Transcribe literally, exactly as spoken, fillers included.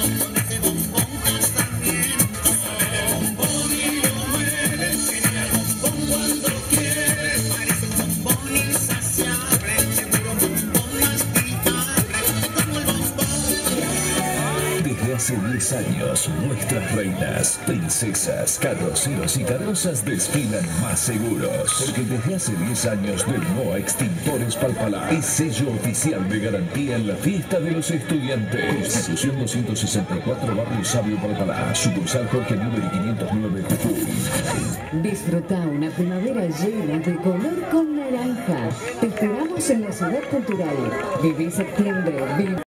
Hace diez años, nuestras reinas, princesas, carroceros y carrozas desfilan más seguros. Porque desde hace diez años del N O A Extintores Palpalá es sello oficial de garantía en la fiesta de los estudiantes. Constitución doscientos sesenta y cuatro, Barrio Sabio, Palpalá. Sucursal Jorge Número quinientos nueve, Jujuy. Disfruta una primavera llena de color con naranja. Te esperamos en la Ciudad Cultural. Viví septiembre. Viví